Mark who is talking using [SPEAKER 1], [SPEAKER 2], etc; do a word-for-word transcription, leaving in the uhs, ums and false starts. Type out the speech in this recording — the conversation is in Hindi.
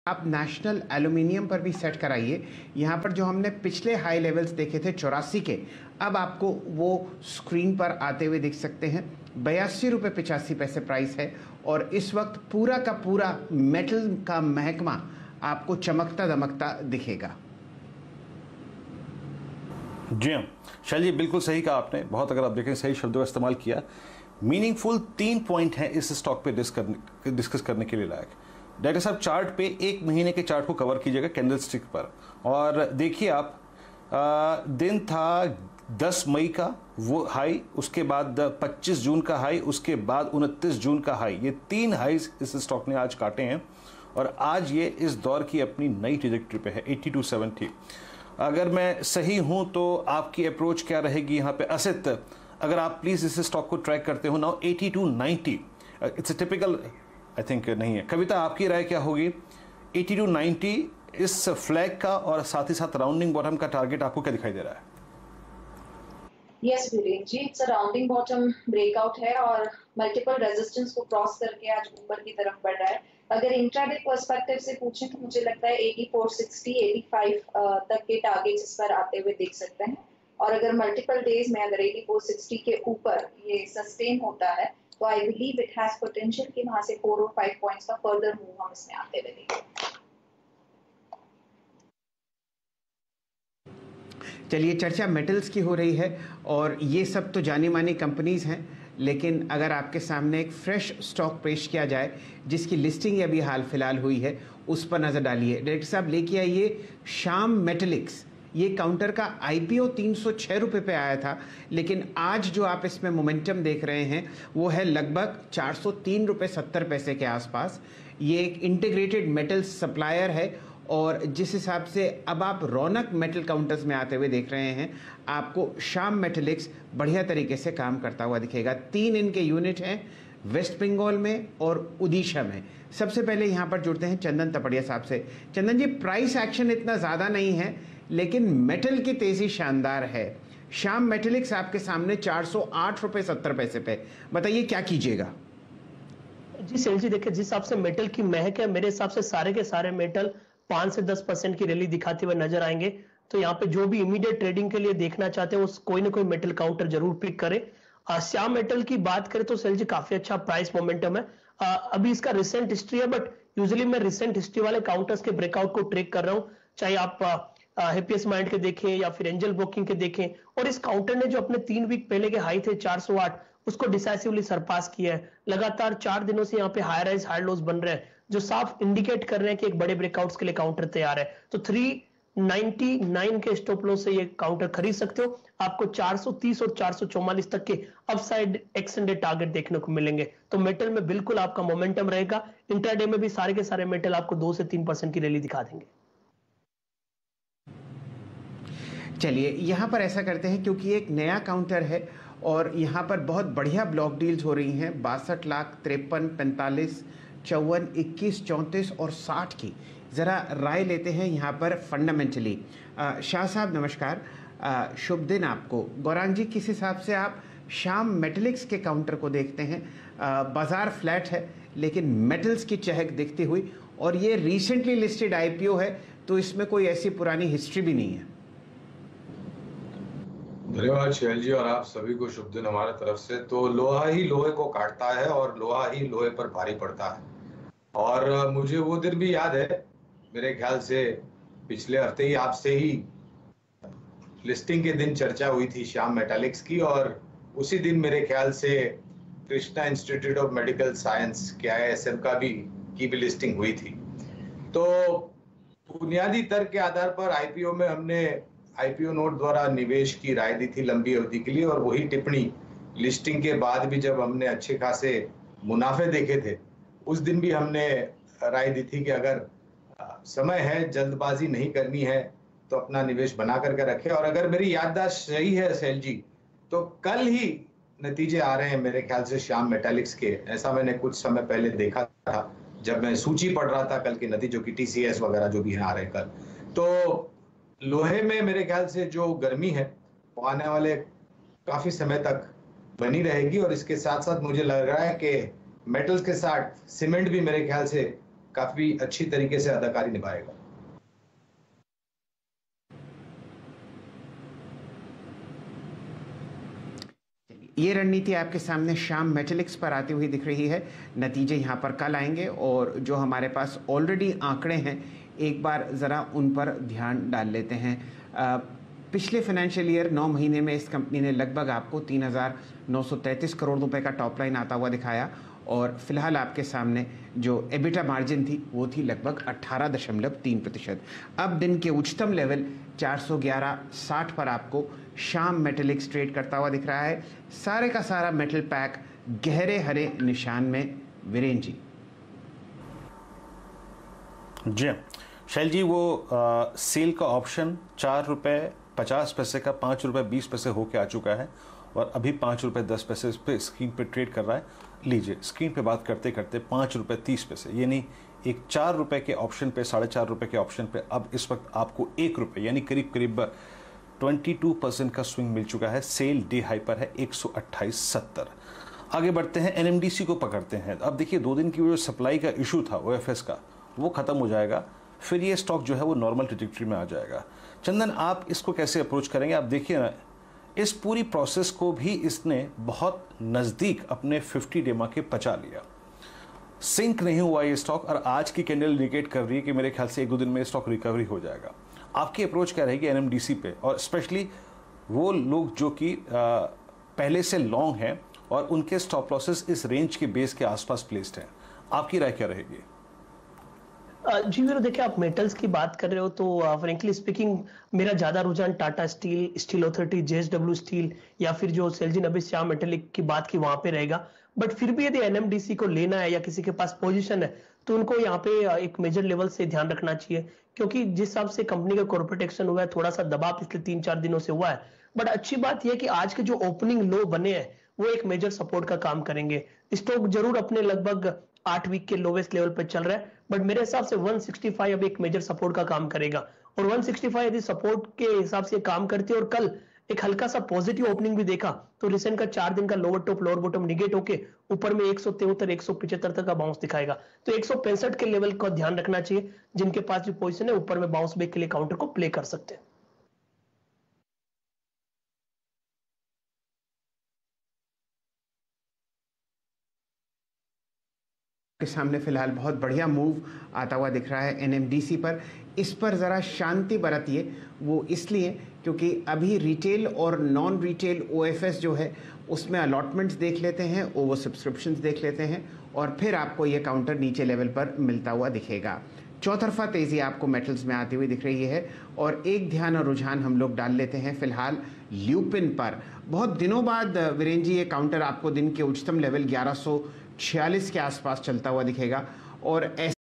[SPEAKER 1] आप नेशनल एल्यूमिनियम पर भी सेट कराइए। यहाँ पर जो हमने पिछले हाई लेवल्स देखे थे चौरासी के, अब आपको वो स्क्रीन पर आते हुए दिख सकते हैं। बयासी रुपये पचासी पैसे प्राइस है और इस वक्त पूरा का पूरा मेटल का महकमा आपको चमकता दमकता दिखेगा।
[SPEAKER 2] जी हाँ शैल जी, बिल्कुल सही कहा आपने। बहुत, अगर आप देखें, सही शब्दों का इस्तेमाल किया। मीनिंगफुल तीन पॉइंट हैं इस स्टॉक पे डिस्कस करने के लिए लायक। डायरेक्टर साहब, चार्ट पे एक महीने के चार्ट को कवर कीजिएगा कैंडल स्टिक पर, और देखिए आप आ, दिन था दस मई का वो हाई, उसके बाद पच्चीस जून का हाई, उसके बाद उनतीस जून का हाई। ये तीन हाईज इस स्टॉक ने आज काटे हैं और आज ये इस दौर की अपनी नई ट्रेजेक्टरी पे है एटी टू सेवेंटी। अगर मैं सही हूं तो आपकी अप्रोच क्या रहेगी यहाँ पे? असित, अगर आप प्लीज इस स्टॉक को ट्रैक करते हो now eighty two ninety, it's a typical, I think नहीं है। कविता, आपकी राय क्या होगी? एटी टू नाइंटी इस फ्लैग का और साथ ही साथ राउंडिंग बॉटम का टारगेट आपको क्या दिखाई दे रहा है?
[SPEAKER 3] Yes Viren ji, it's a rounding bottom breakout है और मल्टीपल रेजिस्टेंस को क्रॉस करके आज ऊपर की तरफ बढ़ रहा है। अगर इंट्राडे पर्सपेक्टिव से पूछें तो मुझे लगता है eighty four sixty, eighty five तक के टारगेट्स इस पर आते हुए देख सकते हैं। और अगर मल्टीपल डेज में अगर एटी फोर सिक्सटी के ऊपर ये सस्टेन होता है तो I believe it has potential कि वहां से फोर और फाइव पॉइंट्स का फर्दर मूव हम इसमें आते हुए देखेंगे।
[SPEAKER 1] चलिए, चर्चा मेटल्स की हो रही है और ये सब तो जानी मानी कंपनीज हैं, लेकिन अगर आपके सामने एक फ्रेश स्टॉक पेश किया जाए जिसकी लिस्टिंग अभी हाल फिलहाल हुई है, उस पर नज़र डालिए। डायरेक्टर साहब लेके आइए श्याम मेटेलिक्स। ये काउंटर का आईपीओ तीन सौ छः रुपये पे आया था, लेकिन आज जो आप इसमें मोमेंटम देख रहे हैं वो है लगभग चार सौ तीन रुपये सत्तर पैसे के आसपास। ये एक इंटीग्रेटेड मेटल सप्लायर है और जिस हिसाब से अब आप रौनक मेटल काउंटर्स में आते हुए देख रहे हैं, आपको श्याम मेटेलिक्स बढ़िया तरीके से काम करता हुआ दिखेगा। तीन इनके यूनिट हैं वेस्ट बंगाल में और उड़ीसा में। सबसे पहले यहाँ पर जुड़ते हैं चंदन तपड़िया साहब से। चंदन जी, प्राइस एक्शन इतना ज़्यादा नहीं है लेकिन मेटल की तेज़ी शानदार है। श्याम मेटेलिक्स आपके सामने चार सौ आठ रुपये सत्तर पैसे पे, बताइए क्या कीजिएगा?
[SPEAKER 4] जी सेल जी, देखिए जिस हिसाब से मेटल की महक है, मेरे हिसाब से सारे के सारे मेटल पांच से दस परसेंट की रैली दिखाते हुए नजर आएंगे। तो यहाँ पे जो भी इमीडिएट ट्रेडिंग के लिए देखना चाहते हैं वो कोई ना कोई मेटल काउंटर जरूर पिक करें। श्याम मेटल की बात करें तो सेल जी काफी अच्छा प्राइस मोमेंटम है। आ, अभी इसका रिसेंट हिस्ट्री है, बट यूजुअली मैं रिसेंट हिस्ट्री वाले काउंटर्स के ब्रेकआउट को ट्रेक कर रहा हूँ, चाहे आप हैप्पीएस्ट माइंड के देखें या फिर एंजल ब्रोकिंग के देखें। और इस काउंटर ने जो अपने तीन वीक पहले के हाई थे चार सौ आठ, उसको डिसाइसिवली सरपास किया है। लगातार चार दिनों से यहाँ पे हाई राइज हाई लोज बन रहे हैं जो साफ इंडिकेट कर रहे हैं कि एक बड़े ब्रेकआउट्स के लिए काउंटर तैयार है। तो तीन सौ निन्यानवे के स्टॉप लॉस से ये काउंटर खरीद सकते हो। आपको चार सौ तीस और चार सौ चौवालीस तक के अपसाइड एक्सटेंडेड टारगेट देखने को मिलेंगे। तो मेटल में बिल्कुल आपका मोमेंटम रहेगा। इंट्राडे में भी सारे के सारे मेटल आपको दो से तीन परसेंट की रैली दिखा देंगे।
[SPEAKER 1] चलिए, यहाँ पर ऐसा करते हैं, क्योंकि एक नया काउंटर है और यहाँ पर बहुत बढ़िया ब्लॉक डील्स हो रही हैं, बासठ लाख तिरपन पैंतालीस चौवन इक्कीस चौंतीस और साठ की। ज़रा राय लेते हैं यहाँ पर फंडामेंटली। शाह साहब नमस्कार, आ, शुभ दिन आपको। गौरांग जी, किस हिसाब से आप श्याम मेटेलिक्स के काउंटर को देखते हैं? आ, बाज़ार फ्लैट है लेकिन मेटल्स की चहक दिखती हुई, और ये रिसेंटली लिस्टेड आईपीओ है तो इसमें कोई ऐसी पुरानी हिस्ट्री भी नहीं है।
[SPEAKER 5] धन्यवाद शैल जी, और आप सभी को शुभ दिन हमारे तरफ से। तो लोहा ही लोहे को काटता है और लोहा ही लोहे पर भारी पड़ता है। और मुझे वो दिन भी याद है, मेरे ख्याल से पिछले हफ्ते ही आपसे ही लिस्टिंग के दिन चर्चा हुई थी श्याम मेटालिक्स की, और उसी दिन मेरे ख्याल से Krishna institute of medical science के आई एस एम का भी की भी लिस्टिंग हुई थी। तो बुनियादी तर्क के आधार पर आईपीओ में हमने आईपीओ नोट द्वारा निवेश की राय दी थी लंबी अवधि के लिए, और वही टिप्पणी लिस्टिंग के बाद भी जब हमने अच्छे खासे मुनाफे देखे थे उस दिन भी हमने राय दी थी कि अगर समय है, जल्दबाजी नहीं करनी है तो अपना निवेश बना करके रखें। और अगर मेरी याददाश्त सही है शैल जी, तो कल ही नतीजे आ रहे हैं मेरे ख्याल से श्याम मेटालिक्स के। ऐसा मैंने कुछ समय पहले देखा था जब मैं सूची पढ़ रहा था कल के नतीजों की, टीसीएस वगैरह जो भी है आ रहे हैं कल। तो लोहे में मेरे ख्याल से जो गर्मी है वो आने वाले काफी समय तक बनी रहेगी, और इसके साथ साथ मुझे लग रहा है कि मेटल्स के साथ सीमेंट भी मेरे ख्याल से काफी अच्छी तरीके से अदाकारी निभाएगा।
[SPEAKER 1] ये रणनीति आपके सामने शाम मेटेलिक्स पर आती हुई दिख रही है। नतीजे यहाँ पर कल आएंगे और जो हमारे पास ऑलरेडी आंकड़े हैं एक बार ज़रा उन पर ध्यान डाल लेते हैं। आ, पिछले फाइनेंशियल ईयर नौ महीने में इस कंपनी ने लगभग आपको तीन हज़ार नौ सौ तैंतीस करोड़ रुपए का टॉप लाइन आता हुआ दिखाया और फिलहाल आपके सामने जो एबिटा मार्जिन थी वो थी लगभग अठारह दशमलव तीन प्रतिशत। अब दिन के उच्चतम लेवल चार सौ ग्यारह साठ पर आपको शाम मेटेलिक्स ट्रेड करता हुआ दिख रहा है। सारे का सारा मेटल पैक गहरे हरे निशान में। वीरेन जी
[SPEAKER 2] जी शैल जी, वो आ, सेल का ऑप्शन चार रुपये पचास पैसे का पाँच रुपये बीस पैसे होके आ चुका है और अभी पाँच रुपये दस पैसे इस पे स्क्रीन पे ट्रेड कर रहा है। लीजिए, स्क्रीन पे बात करते करते पाँच रुपये तीस पैसे, यानी एक चार रुपये के ऑप्शन पे, साढ़े चार रुपये के ऑप्शन पे अब इस वक्त आपको एक रुपये यानी करीब करीब बाईस परसेंट का स्विंग मिल चुका है। सेल डे हाई पर है एक सौ अट्ठाईस सत्तर। आगे बढ़ते हैं, एनएमडीसी को पकड़ते हैं। अब देखिए, दो दिन की जो सप्लाई का इशू था ओएफएस का, वो खत्म हो जाएगा, फिर ये स्टॉक जो है वो नॉर्मल ट्रैजेक्टरी में आ जाएगा। चंदन, आप इसको कैसे अप्रोच करेंगे? आप देखिए ना, इस पूरी प्रोसेस को भी इसने बहुत नज़दीक अपने फिफ्टी डेमा के पचा लिया। सिंक नहीं हुआ ये स्टॉक और आज की कैंडल इंडिकेट कर रही है कि मेरे ख्याल से एक दो दिन में स्टॉक रिकवरी हो जाएगा। आपकी अप्रोच क्या रहेगी एनएमडीसी पे, और स्पेशली वो लोग जो कि पहले से लॉन्ग हैं और उनके स्टॉप लॉसेस इस रेंज के बेस के आसपास प्लेस्ड हैं? आपकी राय क्या रहेगी?
[SPEAKER 4] जी वीरो, देखिए, आप मेटल्स की बात कर रहे हो तो फ्रेंकली स्पीकिंग मेरा ज्यादा रुझान Tata steel, steel authority, JSW steel या फिर जो सेल्जी नबी श्याम मेटेलिक की बात की वहां पे रहेगा। बट फिर भी यदि एनएमडीसी को लेना है या किसी के पास पोजीशन है तो उनको यहाँ पे एक मेजर लेवल से ध्यान रखना चाहिए, क्योंकि जिस हिसाब से कंपनी का कॉर्पोरेट एक्शन हुआ है, थोड़ा सा दबाव पिछले तीन चार दिनों से हुआ है। बट अच्छी बात यह है कि आज के जो ओपनिंग लो बने हैं वो एक मेजर सपोर्ट का काम करेंगे। स्टॉक जरूर अपने लगभग आठ वीक के लोवेस्ट लेवल पर चल रहा है, बट मेरे हिसाब से एक सौ पैंसठ अब एक मेजर सपोर्ट का काम करेगा और एक सौ पैंसठ यदि सपोर्ट के हिसाब से काम करती है और कल एक हल्का सा पॉजिटिव ओपनिंग भी देखा तो रिसेंट का चार दिन का lower top lower bottom negate होके ऊपर में एक सौ तिहत्तर एक सौ पिछहत्तर तक का बाउंस दिखाएगा। तो एक सौ पैंसठ के लेवल का ध्यान रखना चाहिए। जिनके पास जो पोजीशन है ऊपर में बाउंस बैक के लिए काउंटर को प्ले कर सकते हैं।
[SPEAKER 1] के सामने फिलहाल बहुत बढ़िया मूव आता हुआ दिख रहा है एनएमडीसी पर। इस पर ज़रा शांति बरतिए, वो इसलिए क्योंकि अभी रिटेल और नॉन रिटेल ओएफएस जो है उसमें अलॉटमेंट्स देख लेते हैं, ओवर सब्सक्रिप्शंस देख लेते हैं और फिर आपको ये काउंटर नीचे लेवल पर मिलता हुआ दिखेगा। चौतरफा तेज़ी आपको मेटल्स में आती हुई दिख रही है और एक ध्यान और रुझान हम लोग डाल लेते हैं फिलहाल ल्यूपिन पर। बहुत दिनों बाद वीरेन जी ये काउंटर आपको दिन के उच्चतम लेवल ग्यारह सौ छियालीस के आसपास चलता हुआ दिखेगा और